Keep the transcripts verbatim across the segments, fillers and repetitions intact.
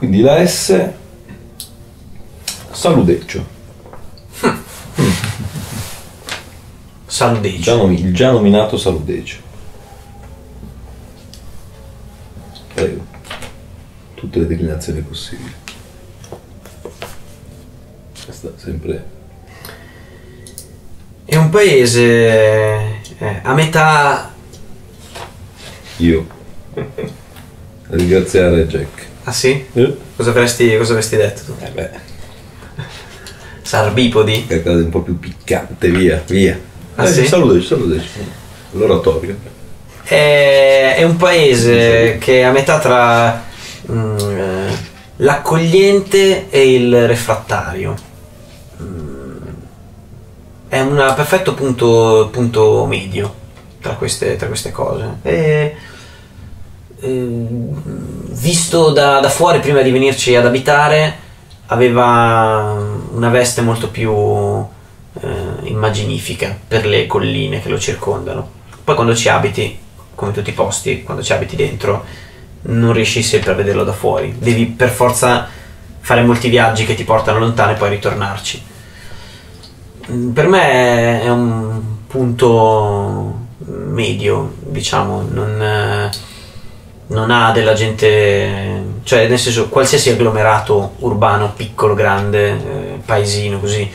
Quindi la S, Saludeccio. Mm. Saludeccio. Già nomi- il già nominato Saludeccio. Prego. Tutte le declinazioni possibili. Questa sempre. È un paese eh, a metà. Io. Ringraziare Jack. Ah sì? Eh? Cosa avresti, cosa avresti detto tu? Eh beh, Sarbipodi? qualcosa di un po' più piccante, via, via. Ah, eh, sì? Saludeccio, Saludeccio. L'oratorio. È, è un paese che è a metà tra mm, eh, l'accogliente e il refrattario. Mm, è un perfetto punto, punto medio tra queste, tra queste cose. E, eh, visto da, da fuori, prima di venirci ad abitare, aveva una veste molto più eh, immaginifica per le colline che lo circondano. Poi quando ci abiti, come tutti i posti, quando ci abiti dentro, non riesci sempre a vederlo da fuori. Devi per forza fare molti viaggi che ti portano lontano e poi ritornarci. Per me è un punto medio, diciamo, non, non ha della gente, cioè nel senso, qualsiasi agglomerato urbano, piccolo, grande, eh, paesino, così,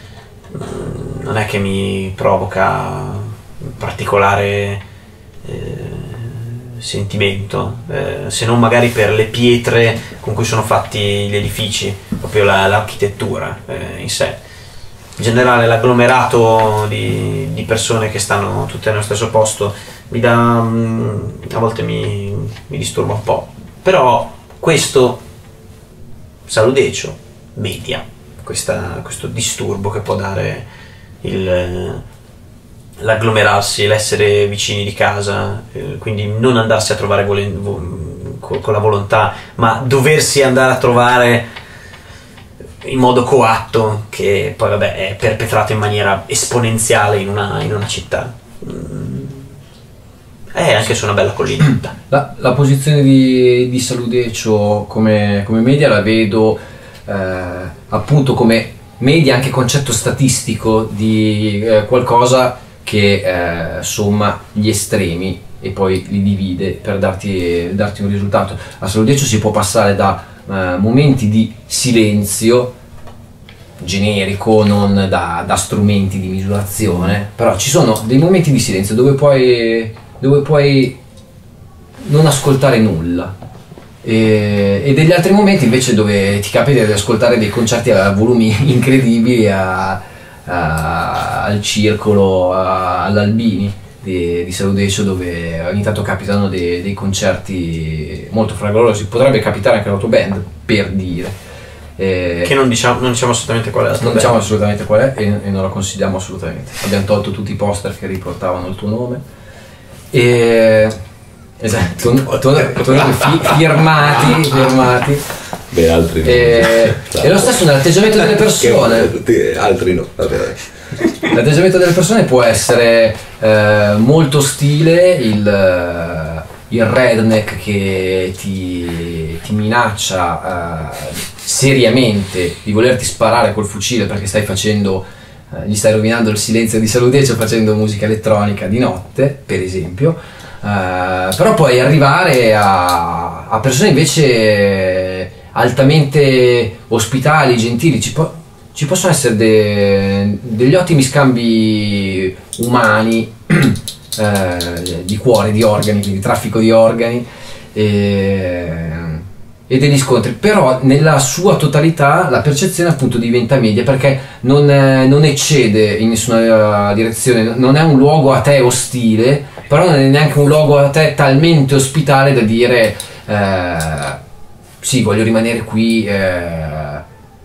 non è che mi provoca particolare eh, sentimento, eh, se non magari per le pietre con cui sono fatti gli edifici, proprio la, l'architettura eh, in sé. In generale l'agglomerato di, di persone che stanno tutte nello stesso posto mi dà, a volte mi, mi disturba un po', però questo Saludeccio media questa, questo disturbo che può dare il l'agglomerarsi, l'essere vicini di casa, eh, quindi non andarsi a trovare volen- vo- con, con la volontà, ma doversi andare a trovare in modo coatto, che poi vabbè è perpetrato in maniera esponenziale in una, in una città. Mm. È anche su una bella collinetta. La, la posizione di, di Saludeccio come, come media la vedo eh, appunto come media, anche concetto statistico di eh, qualcosa che eh, somma gli estremi e poi li divide per darti, darti un risultato. A Saludeccio si può passare da eh, momenti di silenzio generico, non da, da strumenti di misurazione, però ci sono dei momenti di silenzio dove puoi, dove puoi non ascoltare nulla, e, e degli altri momenti invece dove ti capita di ascoltare dei concerti a volumi incredibili, a Uh, al circolo, uh, all'Albini di, di Saludeccio, dove ogni tanto capitano dei, dei concerti molto fragorosi. Potrebbe capitare anche all'autoband, per dire, eh, che non diciamo, non diciamo assolutamente qual è la non diciamo assolutamente qual è, e, e non la consigliamo assolutamente. Abbiamo tolto tutti i poster che riportavano il tuo nome e esatto, tu, tu, tu, fi, firmati firmati Beh, altri no. E, e lo stesso nell'atteggiamento delle persone. Che, altri no, vabbè. L'atteggiamento delle persone può essere eh, molto ostile, il, il redneck che ti, ti minaccia eh, seriamente di volerti sparare col fucile perché stai facendo, eh, gli stai rovinando il silenzio di Saludeccio facendo musica elettronica di notte, per esempio. Eh, però puoi arrivare a, a persone invece altamente ospitali, gentili. Ci, po- ci possono essere de- degli ottimi scambi umani, eh, di cuore, di organi, quindi traffico di organi e, e degli scontri, però nella sua totalità la percezione appunto diventa media, perché non, eh, non eccede in nessuna direzione, non è un luogo a te ostile, però non è neanche un luogo a te talmente ospitale da dire eh, sì, voglio rimanere qui eh, eh,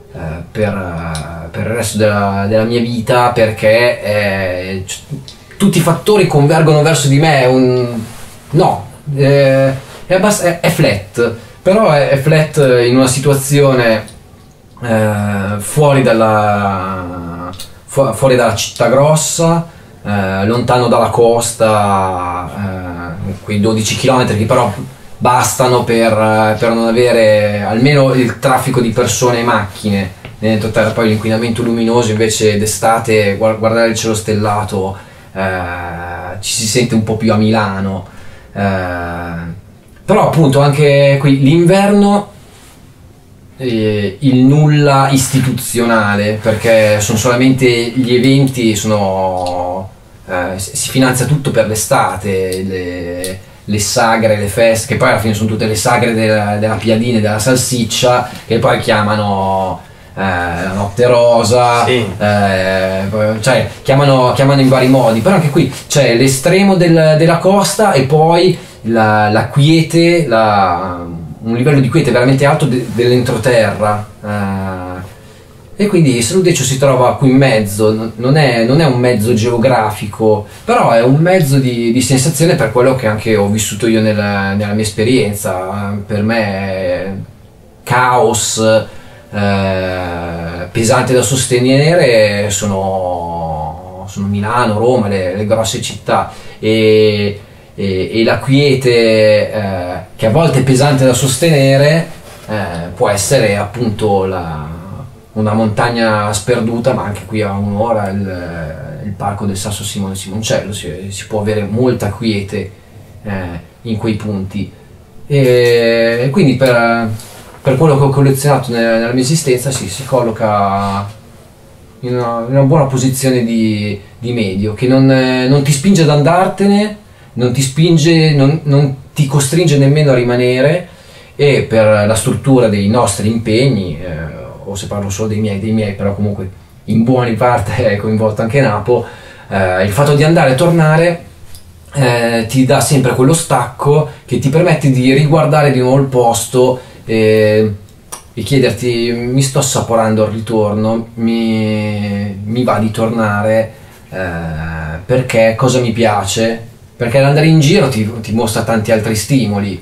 per, per il resto della, della mia vita, perché eh, c- tutti i fattori convergono verso di me. Un... no, eh, è, abbast- è, è flat, però è, è flat in una situazione eh, fuori dalla fu- fuori dalla città grossa, eh, lontano dalla costa, eh, quei dodici chilometri che però bastano per, per non avere almeno il traffico di persone e macchine nell'entroterra. Poi l'inquinamento luminoso invece d'estate, guardare il cielo stellato, eh, ci si sente un po' più a Milano, eh, però appunto anche qui l'inverno, eh, il nulla istituzionale, perché sono solamente gli eventi, sono, eh, si finanzia tutto per l'estate, le, le sagre, le feste, che poi alla fine sono tutte le sagre della, della piadina e della salsiccia, che poi chiamano eh, la notte rosa, sì. eh, cioè chiamano, chiamano in vari modi, però anche qui c'è l'estremo del, della costa e poi la, la quiete, la, un livello di quiete veramente alto de, dell'entroterra, eh, e quindi Saludeccio si trova qui in mezzo. Non è, non è un mezzo geografico, però è un mezzo di, di sensazione, per quello che anche ho vissuto io nella, nella mia esperienza. Per me è caos, eh, pesante da sostenere, sono, sono Milano, Roma, le, le grosse città, e E, e la quiete, eh, che a volte è pesante da sostenere, eh, può essere appunto la, una montagna sperduta, ma anche qui a un'ora il, il parco del Sasso Simone Simoncello, si, si può avere molta quiete eh, in quei punti, e, e quindi per, per quello che ho collezionato nella, nella mia esistenza si, si colloca in una, in una buona posizione di, di medio, che non, non ti spinge ad andartene, non ti spinge, non, non ti costringe nemmeno a rimanere, e per la struttura dei nostri impegni, eh, o se parlo solo dei miei, dei miei, però comunque in buona parte è coinvolto anche Napo, eh, il fatto di andare e tornare eh, ti dà sempre quello stacco che ti permette di riguardare di nuovo il posto e, e chiederti: mi sto assaporando il ritorno, mi, mi va di tornare, eh, perché cosa mi piace? Perché l'andare in giro ti, ti mostra tanti altri stimoli.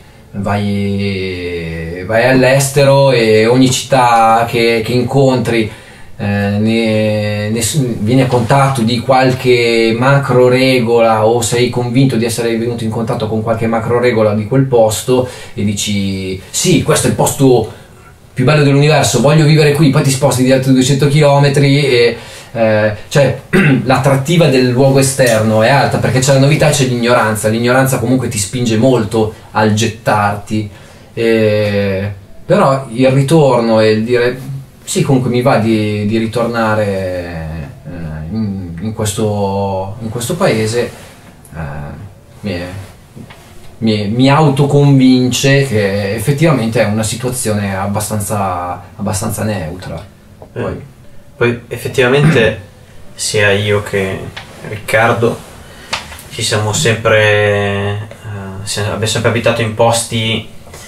Vai, vai all'estero e ogni città che, che incontri eh, ne, ne, vieni a contatto di qualche macro regola, o sei convinto di essere venuto in contatto con qualche macro regola di quel posto e dici: sì, questo è il posto più bello dell'universo, voglio vivere qui. Poi ti sposti di altri duecento chilometri e Eh, cioè l'attrattiva del luogo esterno è alta, perché c'è la novità e c'è l'ignoranza. L'ignoranza comunque ti spinge molto al gettarti, eh, però il ritorno e il dire: sì, comunque mi va di, di ritornare eh, in, in, questo, in questo paese, eh, mi, mi, mi autoconvince che effettivamente è una situazione abbastanza, abbastanza neutra. Poi, eh. Poi effettivamente sia io che Riccardo ci siamo sempre, eh, abbiamo sempre abitato in posti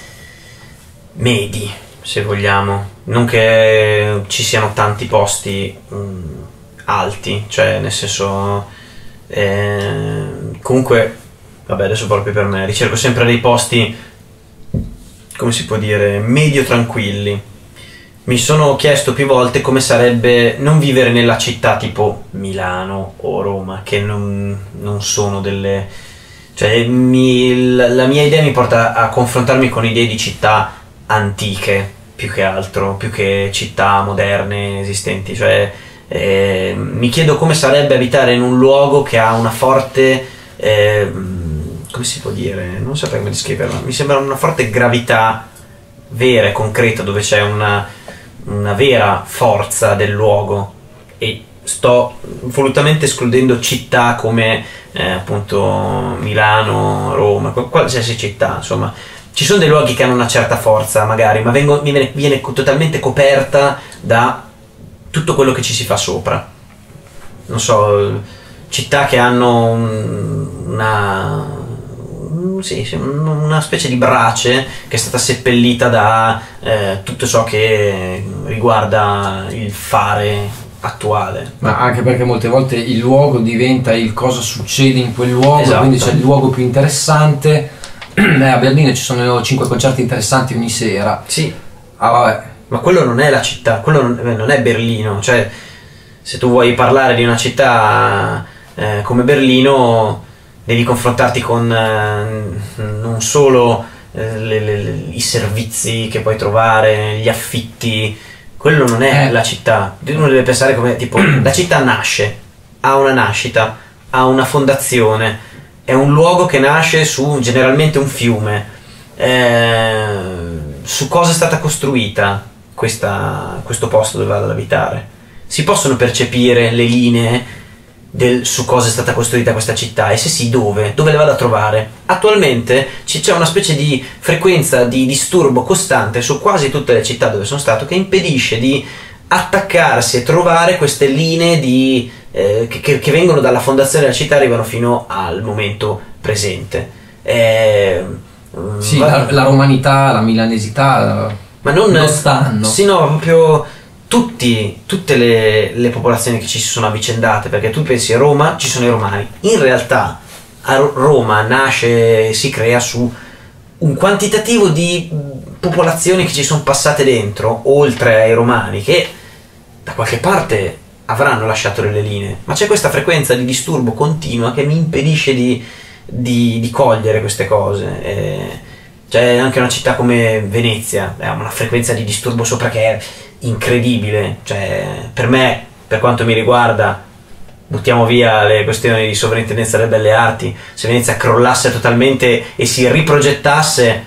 medi, se vogliamo, non che ci siano tanti posti mh, alti, cioè nel senso, eh, comunque, vabbè, adesso proprio per me, ricerco sempre dei posti, come si può dire, medio tranquilli. Mi sono chiesto più volte come sarebbe non vivere nella città tipo Milano o Roma, che non, non sono delle... cioè mi, la, la mia idea mi porta a confrontarmi con idee di città antiche, più che altro, più che città moderne esistenti. Cioè eh, mi chiedo come sarebbe abitare in un luogo che ha una forte... Eh, come si può dire? Non saprei come descriverla. Mi sembra una forte gravità vera e concreta, dove c'è una... una vera forza del luogo, e sto volutamente escludendo città come eh, appunto Milano, Roma, qualsiasi città, insomma ci sono dei luoghi che hanno una certa forza magari, ma vengo, viene, viene totalmente coperta da tutto quello che ci si fa sopra. Non so, città che hanno una... Sì, sì, una specie di brace che è stata seppellita da eh, tutto ciò che riguarda il fare attuale. Ma anche perché molte volte il luogo diventa il cosa succede in quel luogo, esatto. Quindi c'è il luogo più interessante. Eh, a Berlino ci sono cinque concerti interessanti ogni sera. Sì, ah, vabbè. Ma quello non è la città, quello non, non è Berlino. Cioè, se tu vuoi parlare di una città eh, come Berlino, devi confrontarti con eh, non solo eh, le- le- le- i servizi che puoi trovare, gli affitti. Quello non è Eh. la città. Uno deve pensare come tipo la città nasce, ha una nascita, ha una fondazione, è un luogo che nasce su generalmente un fiume. Eh, su cosa è stata costruita questa- questo posto dove vado ad abitare? Si possono percepire le linee del, su cosa è stata costruita questa città, e se sì, dove? Dove le vado a trovare? Attualmente ci- c'è una specie di frequenza di disturbo costante su quasi tutte le città dove sono stato, che impedisce di attaccarsi e trovare queste linee di, eh, che, che- che vengono dalla fondazione della città e arrivano fino al momento presente. Eh, mm, Sì, va- la, la romanità, la milanesità ma non, non stanno. Sì, no, proprio tutti, tutte le, le popolazioni che ci si sono avvicendate, perché tu pensi a Roma, ci sono i romani. In realtà a Ro- Roma nasce, si crea su un quantitativo di mh, popolazioni che ci sono passate dentro, oltre ai romani, che da qualche parte avranno lasciato delle linee, ma c'è questa frequenza di disturbo continua che mi impedisce di, di- di cogliere queste cose. E c'è anche una città come Venezia, ha una frequenza di disturbo sopra che è incredibile. Cioè, per me, per quanto mi riguarda, buttiamo via le questioni di sovrintendenza delle belle arti, se Venezia crollasse totalmente e si riprogettasse,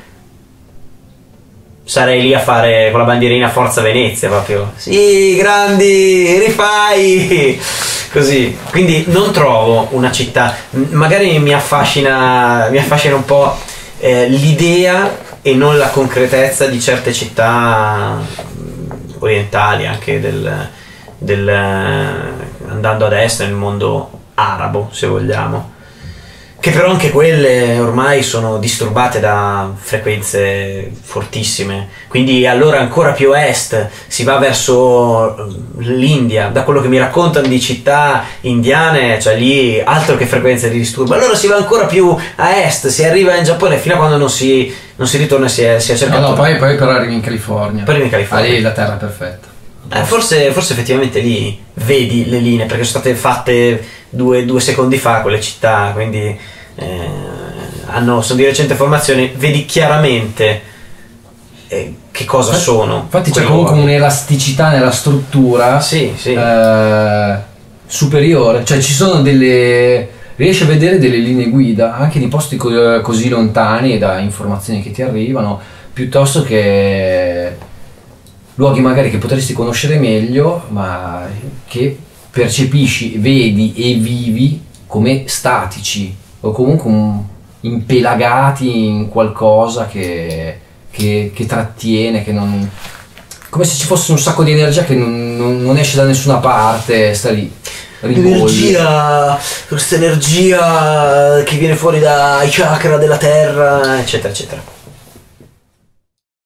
sarei lì a fare con la bandierina Forza Venezia, proprio sì, grandi, rifai così. Quindi non trovo una città, m- magari mi affascina mi affascina un po' eh, l'idea e non la concretezza di certe città mh, orientali, anche del, del eh, andando ad est nel mondo arabo, se vogliamo, che però anche quelle ormai sono disturbate da frequenze fortissime. Quindi allora ancora più a est si va verso l'India. Da quello che mi raccontano di città indiane, cioè lì altro che frequenze di disturbo. Allora si va ancora più a est, si arriva in Giappone fino a quando non si, non si ritorna, si è, si è No, cercato. no, poi, poi però arrivi in California. Poi arrivi in California. Ah, lì la terra è perfetta. Eh, forse, forse effettivamente lì vedi le linee, perché sono state fatte due, due secondi fa quelle città, quindi eh, hanno, sono di recente formazione, vedi chiaramente eh, che cosa Infatti- sono. Infatti c'è quei comunque luoghi. un'elasticità nella struttura Sì, sì. eh, superiore, cioè ci sono delle... riesci a vedere delle linee guida anche di posti co- così lontani e da informazioni che ti arrivano, piuttosto che luoghi magari che potresti conoscere meglio, ma che percepisci, vedi e vivi come statici o comunque un- impelagati in qualcosa che, che, che trattiene, che non, come se ci fosse un sacco di energia che non, non- non esce da nessuna parte, sta lì, ribolli. Energia, questa energia che viene fuori dai chakra della terra, eccetera, eccetera.